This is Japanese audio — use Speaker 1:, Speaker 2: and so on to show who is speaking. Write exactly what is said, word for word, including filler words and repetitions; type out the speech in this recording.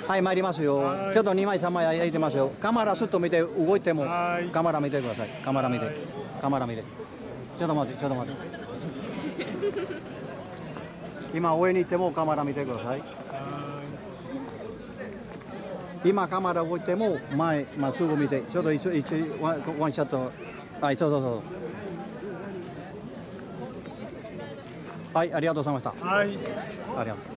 Speaker 1: はい、参りますよ。ちょっとにまいさんまい焼いてますよ。カメラすっと見て、動いてもカメラ見てください。カメラ見て、カメラ見て。ちょっと待って、ちょっと待って。今上に行ってもカメラ見てください。今カメラ動いても前まっすぐ見て、ちょっと一一ワンワンショット。はい、そうそうそう。はい、ありがとうございました。はい、ありがとう。